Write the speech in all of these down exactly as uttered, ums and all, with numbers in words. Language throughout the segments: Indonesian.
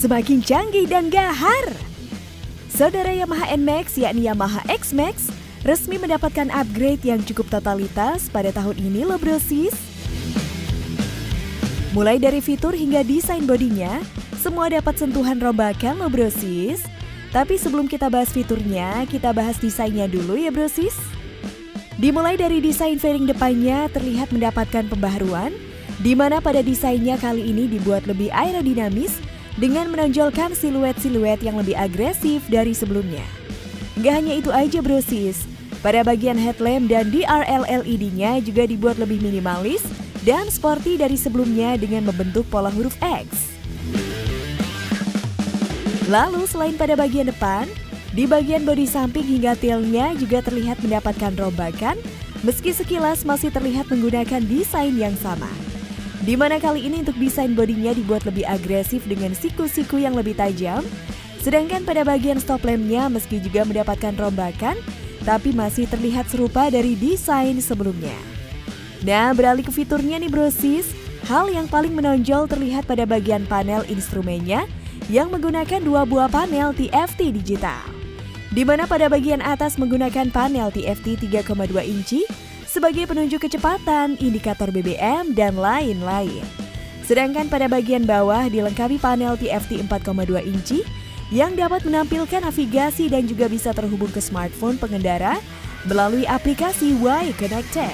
semakin canggih dan gahar. Saudara Yamaha N Max yakni Yamaha X Max resmi mendapatkan upgrade yang cukup totalitas pada tahun ini loh brosis. Mulai dari fitur hingga desain bodinya, semua dapat sentuhan rombakan loh brosis. Tapi sebelum kita bahas fiturnya, kita bahas desainnya dulu ya brosis. Dimulai dari desain fairing depannya terlihat mendapatkan pembaharuan, di mana pada desainnya kali ini dibuat lebih aerodinamis dengan menonjolkan siluet-siluet yang lebih agresif dari sebelumnya. Gak hanya itu aja brosis, pada bagian headlamp dan D R L L E D-nya juga dibuat lebih minimalis dan sporty dari sebelumnya dengan membentuk pola huruf X. Lalu selain pada bagian depan, di bagian bodi samping hingga tailnya juga terlihat mendapatkan rombakan, meski sekilas masih terlihat menggunakan desain yang sama. Di mana kali ini untuk desain bodinya dibuat lebih agresif dengan siku-siku yang lebih tajam, sedangkan pada bagian stop lampnya meski juga mendapatkan rombakan, tapi masih terlihat serupa dari desain sebelumnya. Nah, beralih ke fiturnya nih brosis, hal yang paling menonjol terlihat pada bagian panel instrumennya yang menggunakan dua buah panel T F T digital. Di mana pada bagian atas menggunakan panel T F T tiga koma dua inci sebagai penunjuk kecepatan, indikator B B M, dan lain-lain. Sedangkan pada bagian bawah dilengkapi panel T F T empat koma dua inci yang dapat menampilkan navigasi dan juga bisa terhubung ke smartphone pengendara melalui aplikasi Y Connected.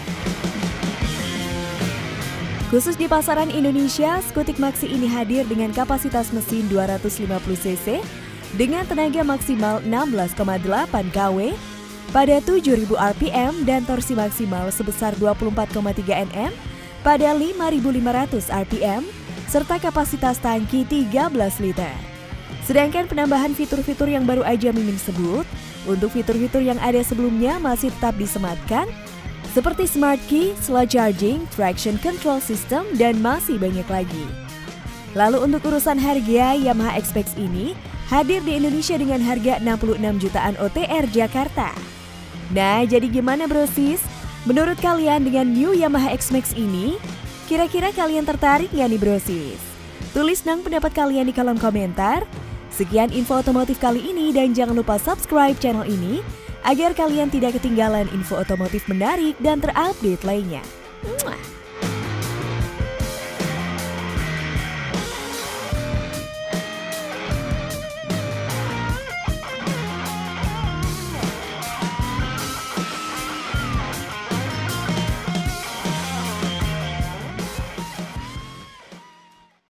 Khusus di pasaran Indonesia, Skutik Maxi ini hadir dengan kapasitas mesin dua ratus lima puluh cc dengan tenaga maksimal enam belas koma delapan kilowatt pada tujuh ribu R P M dan torsi maksimal sebesar dua puluh empat koma tiga newton meter pada lima ribu lima ratus R P M serta kapasitas tangki tiga belas liter. Sedangkan penambahan fitur-fitur yang baru aja Mimin sebut, untuk fitur-fitur yang ada sebelumnya masih tetap disematkan, seperti Smart Key, Slow Charging, Traction Control System, dan masih banyak lagi. Lalu untuk urusan harga, Yamaha X Max ini hadir di Indonesia dengan harga enam puluh enam jutaan O T R Jakarta. Nah, jadi gimana brosis? Menurut kalian dengan new Yamaha X Max ini, kira-kira kalian tertarik ya nih brosis? Tulis dong pendapat kalian di kolom komentar. Sekian info otomotif kali ini dan jangan lupa subscribe channel ini agar kalian tidak ketinggalan info otomotif menarik dan terupdate lainnya. Mwah.